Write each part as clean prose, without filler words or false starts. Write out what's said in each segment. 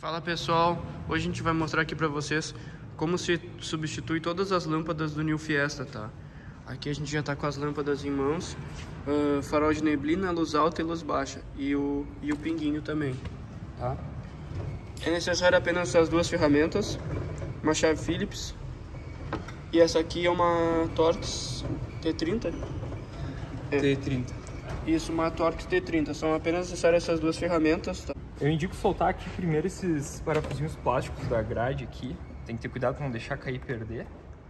Fala pessoal, hoje a gente vai mostrar aqui pra vocês como se substitui todas as lâmpadas do New Fiesta, tá? Aqui a gente já tá com as lâmpadas em mãos, farol de neblina, luz alta e luz baixa, e o pinguinho também, tá? É necessário apenas essas duas ferramentas, uma chave Phillips, e essa aqui é uma Torx T30. T30. Isso, uma Torx T30, são apenas necessárias essas duas ferramentas, tá? Eu indico soltar aqui primeiro esses parafusinhos plásticos da grade aqui. Tem que ter cuidado para não deixar cair e perder.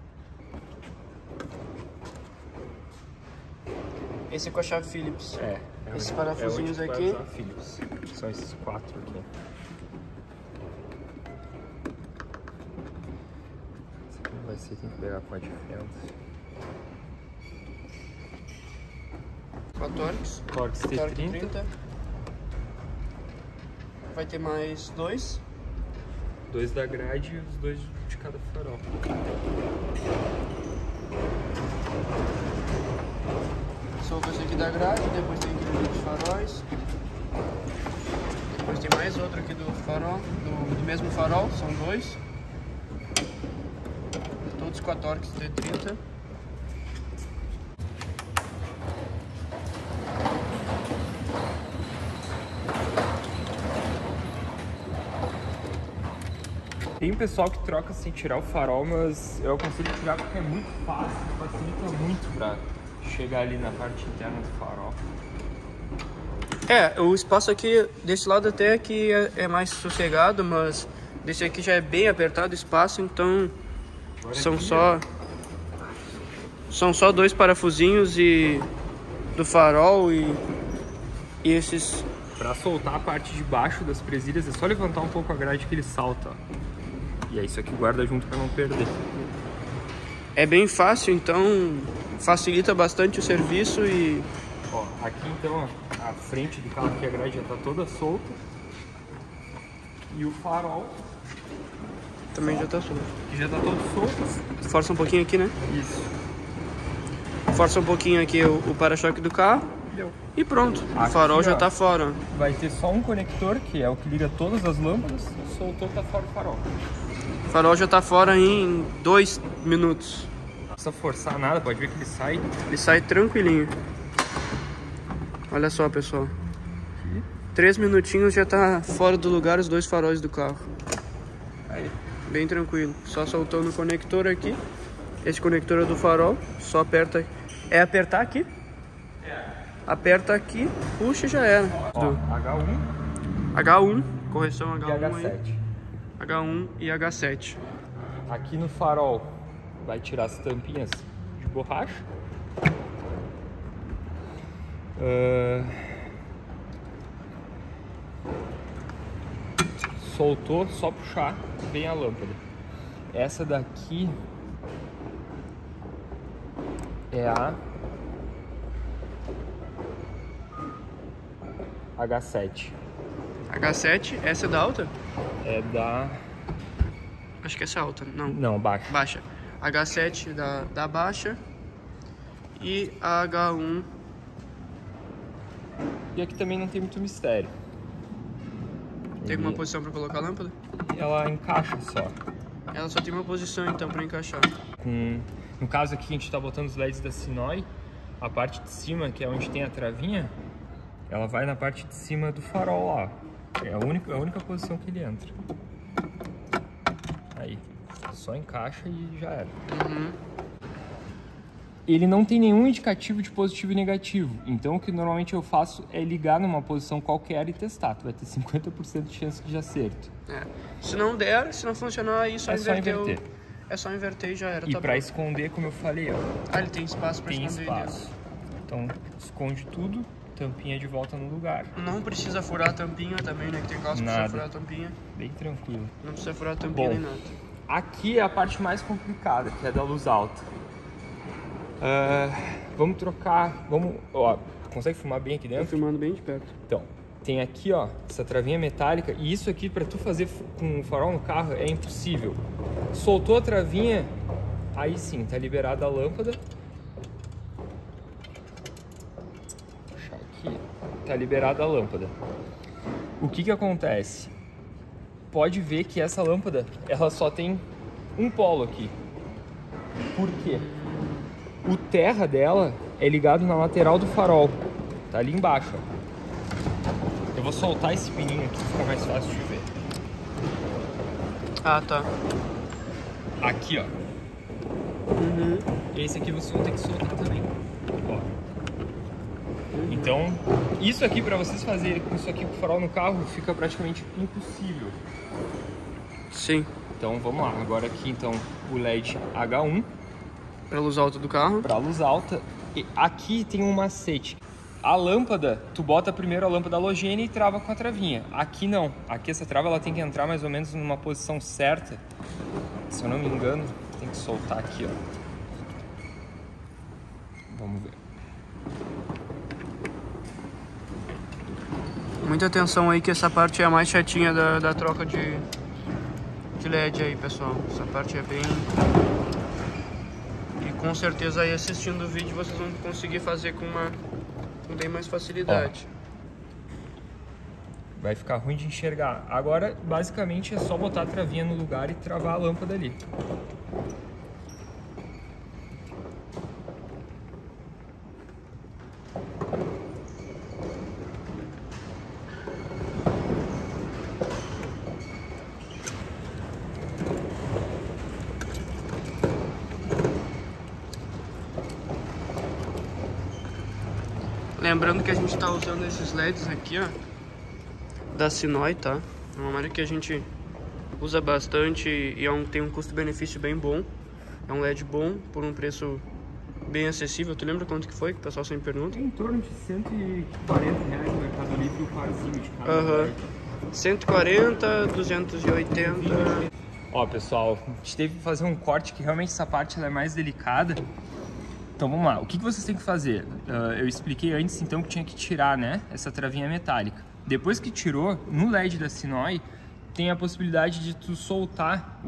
Esse é com a chave Phillips. Esses é parafusinhos onde aqui. vai usar Phillips. São esses 4 aqui. Esse aqui não vai ser, tem que pegar com a de frente. Com a Torx. Torx T30. Vai ter mais dois. 2 da grade e os 2 de cada farol. Soltou esse aqui da grade, depois tem aquele dos faróis. Depois tem mais outro aqui do farol, do mesmo farol, são dois. Todos com a Torx T30. Tem pessoal que troca sem tirar o farol, mas eu aconselho tirar porque é muito fácil, facilita muito pra chegar ali na parte interna do farol. O espaço aqui, desse lado até que é mais sossegado, mas desse aqui já é bem apertado o espaço, então são só dois parafusinhos e do farol e esses. Pra soltar a parte de baixo das presilhas é só levantar um pouco a grade que ele salta, ó. E é isso aqui, guarda junto para não perder. É bem fácil, então facilita bastante o serviço e... Ó, aqui então a frente do carro, aqui a grade já tá toda solta. E o farol também já tá solto. Que já tá todo solto. Força um pouquinho aqui, né? Isso. Força um pouquinho aqui o para-choque do carro. Deu. E pronto, Aqui, o farol já ó, tá fora. Vai ter só um conector, que é o que liga todas as lâmpadas. Soltou, tá fora o farol. O farol já tá fora em 2 minutos. Não precisa forçar nada, pode ver que ele sai. Ele sai tranquilinho. Olha só, pessoal. 3 minutinhos já tá fora do lugar os 2 faróis do carro. Aí. Bem tranquilo. Só soltando o conector aqui. Esse conector é do farol. Só aperta. É apertar aqui? Aperta aqui, puxa e já era. Ó, H1, correção H1 e H7. aí. H1 e H7. Aqui no farol vai tirar as tampinhas de borracha. Soltou, só puxar, vem a lâmpada. Essa daqui é a H7. H7, essa é da alta? É da... Acho que essa é alta, não. Não, baixa. Baixa. H7 da baixa. E a H1. E aqui também não tem muito mistério. Tem alguma posição para colocar a lâmpada? Ela encaixa só. Ela só tem uma posição então para encaixar. No caso aqui a gente está botando os LEDs da Sinoy. A parte de cima, que é onde tem a travinha, ela vai na parte de cima do farol lá. É a única posição que ele entra. Aí, só encaixa e já era. Ele não tem nenhum indicativo de positivo e negativo. Então o que normalmente eu faço é ligar numa posição qualquer e testar. Tu vai ter 50% de chance de acerto. Se não der, se não funcionar, aí só inverter. É só inverter e já era. E tá pra bom. esconder, como eu falei, ó. Ele tem espaço para esconder espaço. Então esconde tudo. Tampinha de volta no lugar. Não precisa furar a tampinha também, né? Que tem casos que precisa furar a tampinha. Bem tranquilo. Não precisa furar a tampinha nem nada. Aqui é a parte mais complicada, que é da luz alta. Vamos trocar. Ó, consegue filmar bem aqui dentro? Tô filmando bem de perto. Então, tem aqui, ó, essa travinha metálica. E isso aqui, pra tu fazer com o farol no carro, é impossível. Soltou a travinha, aí sim, tá liberada a lâmpada. Tá liberada a lâmpada. O que que acontece? pode ver que essa lâmpada, ela só tem um polo aqui. Por quê? O terra dela é ligado na lateral do farol. Tá ali embaixo, ó. Eu vou soltar esse pininho aqui pra ficar mais fácil de ver. Ah, tá. Aqui, ó. Esse aqui você vai ter que soltar também. Ó. Então, isso aqui pra vocês fazerem com isso aqui com o farol no carro fica praticamente impossível. Sim. Então vamos lá. Agora aqui então o LED H1. Pra luz alta do carro. Pra luz alta. E aqui tem um macete. A lâmpada, tu bota primeiro a lâmpada halogênea e trava com a travinha. Aqui não. Aqui essa trava ela tem que entrar mais ou menos numa posição certa. Se eu não me engano, tem que soltar aqui, ó. Vamos ver. Muita atenção aí que essa parte é a mais chatinha da troca de LED aí, pessoal. Essa parte é bem... E com certeza aí assistindo o vídeo vocês vão conseguir fazer com bem mais facilidade. Vai ficar ruim de enxergar. Agora, basicamente, é só botar a travinha no lugar e travar a lâmpada ali. Lembrando que a gente está usando esses LEDs aqui, ó, da Sinoi, tá? É uma marca que a gente usa bastante e tem um custo-benefício bem bom. É um LED bom por um preço bem acessível. Tu lembra quanto que foi? Que o pessoal sempre pergunta. É em torno de R$140 no Mercado Livre o parzinho de cada. 140, 280. Ó, pessoal, a gente teve que fazer um corte que realmente essa parte ela é mais delicada. Então vamos lá, o que vocês têm que fazer? Eu expliquei antes então que tinha que tirar, né, essa travinha metálica. Depois que tirou, no LED da Sinoi tem a possibilidade de tu soltar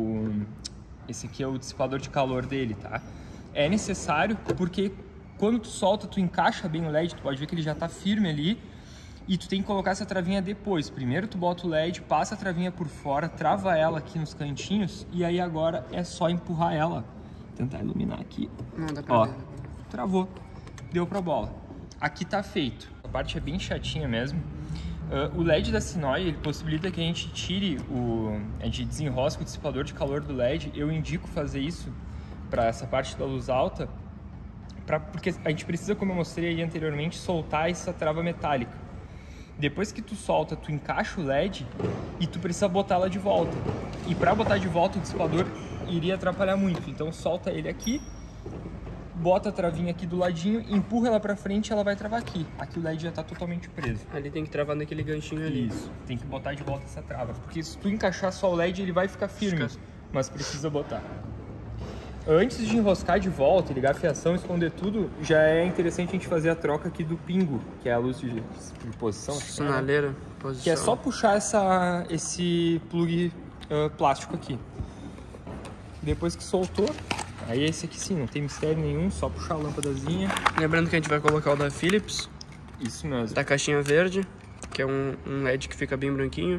esse aqui é o dissipador de calor dele, tá? É necessário porque quando tu solta, tu encaixa bem o LED, tu pode ver que ele já tá firme ali. E tu tem que colocar essa travinha depois. Primeiro tu bota o LED, passa a travinha por fora, trava ela aqui nos cantinhos e aí agora é só empurrar ela. Tentar iluminar aqui. Não, dá pra ó, ver. Travou, deu pra bola. Aqui tá feito. A parte é bem chatinha mesmo. O LED da Sinoi, ele possibilita que a gente tire a gente desenrosque o dissipador de calor do LED. Eu indico fazer isso para essa parte da luz alta, porque a gente precisa, como eu mostrei aí anteriormente, soltar essa trava metálica. Depois que tu solta, tu encaixa o LED e tu precisa botar ela de volta. E para botar de volta o dissipador iria atrapalhar muito. Então solta ele aqui, bota a travinha aqui do ladinho, empurra ela para frente e ela vai travar aqui. Aqui o LED já está totalmente preso. Ali tem que travar naquele ganchinho ali. Isso, tem que botar de volta essa trava. Porque se tu encaixar só o LED, ele vai ficar firme, mas precisa botar. Antes de enroscar de volta, ligar a fiação, esconder tudo, já é interessante a gente fazer a troca aqui do pingo, que é a luz de posição. Sinaleira, posição. Que é só puxar esse plug plástico aqui. Depois que soltou, aí esse aqui sim, não tem mistério nenhum, só puxar a lâmpadazinha. Lembrando que a gente vai colocar o da Philips. Isso mesmo. Da caixinha verde, que é um LED que fica bem branquinho.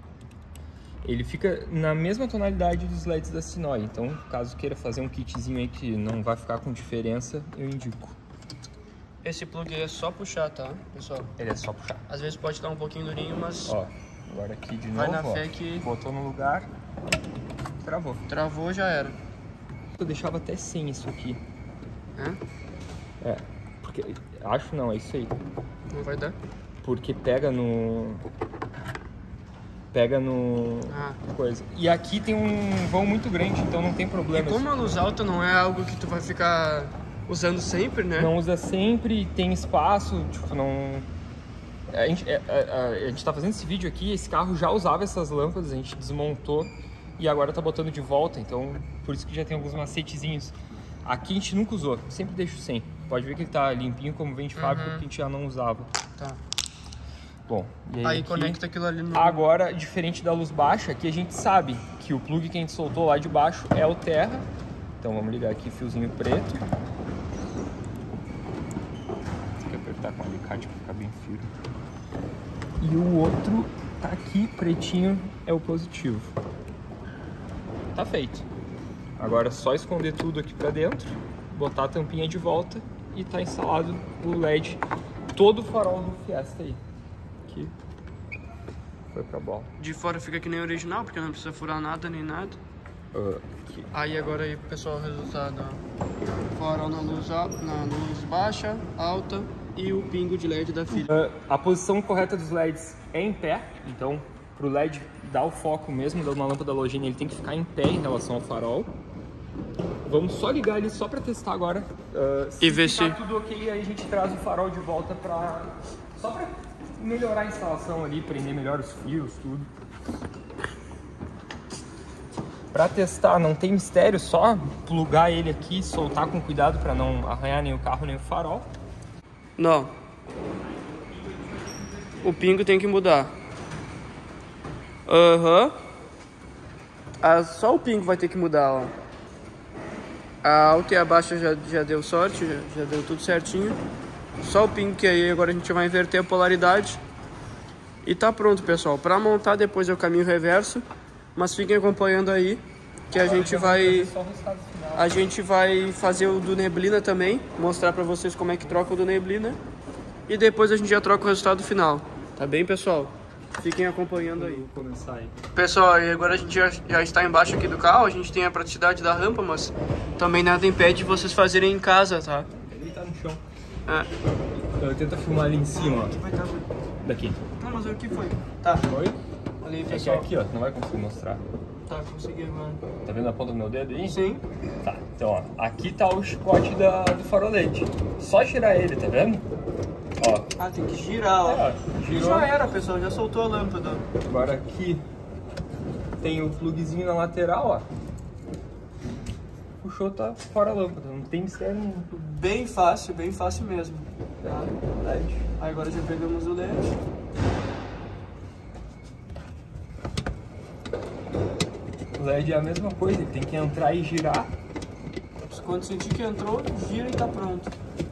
Ele fica na mesma tonalidade dos LEDs da Sinoi, então caso queira fazer um kitzinho aí que não vai ficar com diferença, eu indico. Esse plug aí é só puxar, tá, pessoal? Ele é só puxar. Às vezes pode dar um pouquinho durinho, mas... Ó, agora aqui de vai novo, na fé que... botou no lugar, travou. Travou, já era. Eu deixava até sem isso aqui. É? Porque... acho não, é isso aí. Não vai dar? Porque pega no coisa. E aqui tem um vão muito grande, então não tem problema. E como a luz alta não é algo que tu vai ficar usando sempre, né? Não usa sempre, tem espaço, tipo, não... A gente tá fazendo esse vídeo aqui, esse carro já usava essas lâmpadas, a gente desmontou e agora tá botando de volta, então por isso que já tem alguns macetezinhos. Aqui a gente nunca usou, sempre deixo sem. Pode ver que ele tá limpinho como vem de fábrica, porque a gente já não usava. Tá. Bom, e aí aqui, conecta aquilo ali no... Agora, diferente da luz baixa, aqui a gente sabe que o plug que a gente soltou lá de baixo é o terra. Então vamos ligar aqui fiozinho preto. Tem que apertar com o alicate para ficar bem firme. E o outro tá aqui, pretinho, é o positivo. Tá feito. Agora é só esconder tudo aqui pra dentro, botar a tampinha de volta e tá instalado o LED, todo o farol do Fiesta aí. Aqui foi pra bola. De fora fica que nem original, porque não precisa furar nada nem nada. Aí agora aí, pessoal, o resultado, ó. Farol na luz baixa, alta e o pingo de LED da filha. A posição correta dos LEDs é em pé, então pro LED dar o foco mesmo de uma lâmpada halogênea, ele tem que ficar em pé em relação ao farol. Vamos só ligar ele só para testar agora. Se ver ficar tudo ok, aí a gente traz o farol de volta só para melhorar a instalação ali, prender melhor os fios, tudo. Para testar não tem mistério, só plugar ele aqui, soltar com cuidado para não arranhar nem o carro nem o farol. Não. O pingo tem que mudar. Só o pingo vai ter que mudar, ó. A alta e a baixa já deu sorte, já deu tudo certinho. Só o pingo que aí agora a gente vai inverter a polaridade. E tá pronto, pessoal. Para montar depois é o caminho reverso. Mas fiquem acompanhando aí que a gente vai fazer o do neblina também, mostrar para vocês como é que troca o do neblina. E depois a gente já troca o resultado final. Tá bem, pessoal? Fiquem acompanhando aí. Vou começar aí. Pessoal, e agora a gente já está embaixo aqui do carro. A gente tem a praticidade da rampa, mas também nada impede de vocês fazerem em casa, tá? Ele tá no chão. É. Tenta filmar ali em cima, ó. Aqui vai estar. Daqui. Não, mas o que foi? Tá. Foi? Ali, É que pessoal. aqui, ó, não vai conseguir mostrar. Tá, consegui agora. Tá vendo a ponta do meu dedo aí? Sim. Tá, então ó, aqui tá o chicote do farolete. Só girar ele, tá vendo? Ó. Ah, tem que girar, ó. Girou. Já era, pessoal, já soltou a lâmpada. Agora aqui tem o pluguezinho na lateral, ó. Puxou, tá fora a lâmpada, não tem mistério nenhum. Bem fácil mesmo. Tá? LED. Aí agora já pegamos o LED. O LED é a mesma coisa, ele tem que entrar e girar. Quando sentir que entrou, gira e tá pronto.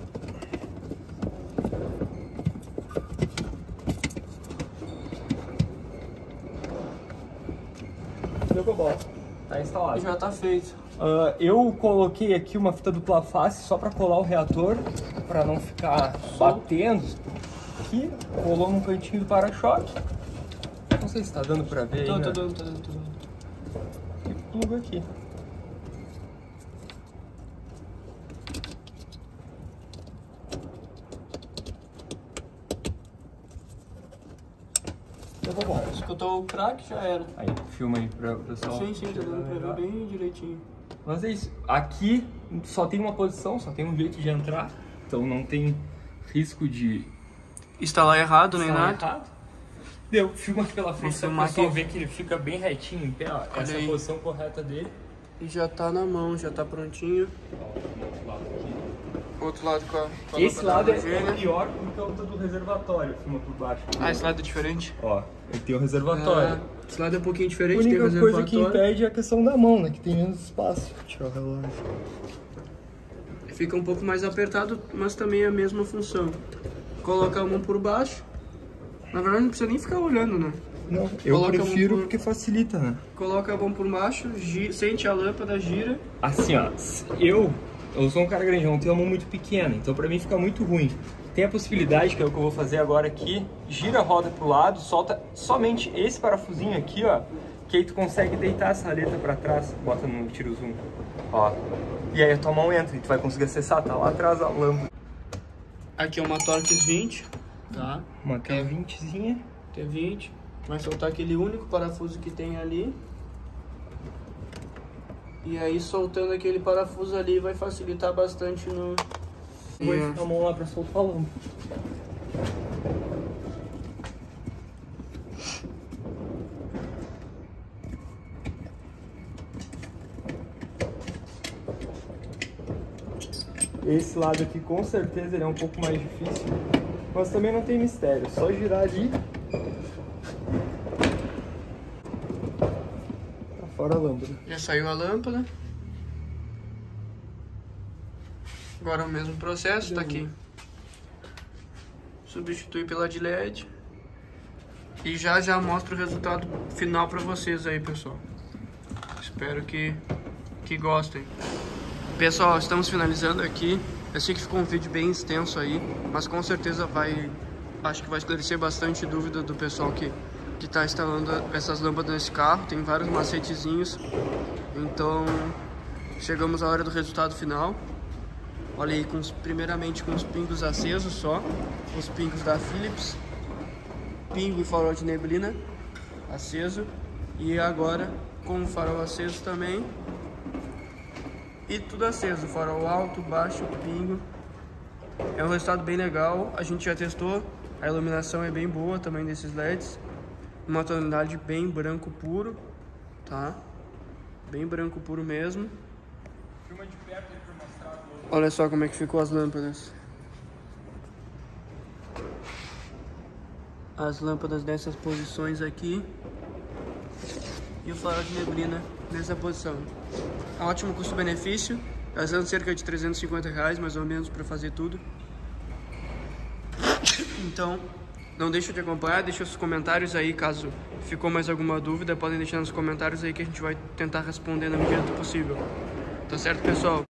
Jogou bola. Tá instalado. E já tá feito. Eu coloquei aqui uma fita dupla face só para colar o reator, para não ficar batendo. Aqui, colou num cantinho do para-choque. Não sei se tá dando para ver aí, né? Tá dando. E pluga aqui. Escutou o crack, já era. Aí, filma aí para o pessoal. Sim, tá dando pra ver bem direitinho. Mas é isso. Aqui só tem uma posição, só tem um jeito de entrar. Então não tem risco de Instalar errado, nem instalar nada. errado. Deu, filma aqui pela frente, Vou para o filmar pessoal aqui. ver que ele fica bem retinho em pé, ó. Essa é a aí. posição correta dele. E já tá na mão, já tá prontinho. Outro lado com a Esse lado lâmpada é halogênea. pior que o do reservatório, filma por baixo. Esse lado é diferente. Ó, ele tem o reservatório. Esse lado é um pouquinho A diferente, tem o única coisa que reservatório. impede é a questão da mão, né? Que tem menos espaço. Tirar o relógio. Fica um pouco mais apertado, mas também é a mesma função. Coloca a mão por baixo. Na verdade não precisa nem ficar olhando, né? Não, eu Coloca a mão prefiro por- porque facilita, né? Coloca a mão por baixo, sente a lâmpada, gira. Assim, ó, eu sou um cara grande, eu não tenho a mão muito pequena, então pra mim fica muito ruim. Tem a possibilidade, que é o que eu vou fazer agora aqui, gira a roda pro lado, solta somente esse parafusinho aqui, ó, que aí tu consegue deitar essa aleta pra trás, bota no tiro zoom, ó. E aí a tua mão entra e tu vai conseguir acessar, tá lá atrás a lâmpada. Aqui é uma Torx 20, tá? Uma T20zinha. T20. Vai soltar aquele único parafuso que tem ali. E aí soltando aquele parafuso ali vai facilitar bastante no... Vou enfiar a mão lá pra soltar a lâmpada. Esse lado aqui com certeza ele é um pouco mais difícil, mas também não tem mistério, só girar ali. Tá fora a lâmpada. Já saiu a lâmpada. Agora é o mesmo processo, tá aqui. Substitui pela de LED. E já mostro o resultado final para vocês aí, pessoal. Espero que gostem. Pessoal, estamos finalizando aqui. Eu sei que ficou um vídeo bem extenso aí, mas com certeza acho que vai esclarecer bastante dúvida do pessoal que está instalando essas lâmpadas nesse carro. Tem vários macetezinhos. Então, chegamos à hora do resultado final. Olha aí, primeiramente com os pingos acesos só, os pingos da Philips, pingo e farol de neblina aceso, e agora com o farol aceso também, e tudo aceso, farol alto, baixo, pingo. É um resultado bem legal, a gente já testou, a iluminação é bem boa também desses LEDs, uma tonalidade bem branco puro, tá? Bem branco puro mesmo. Filma de perto aí pra mostrar. Olha só como é que ficou as lâmpadas. As lâmpadas nessas posições aqui. E o farol de neblina nessa posição. Ótimo custo-benefício. Gastando cerca de R$350 mais ou menos para fazer tudo. Então, não deixa de acompanhar, deixa os comentários aí caso ficou mais alguma dúvida. Podem deixar nos comentários aí que a gente vai tentar responder na medida do possível. Tá certo, pessoal?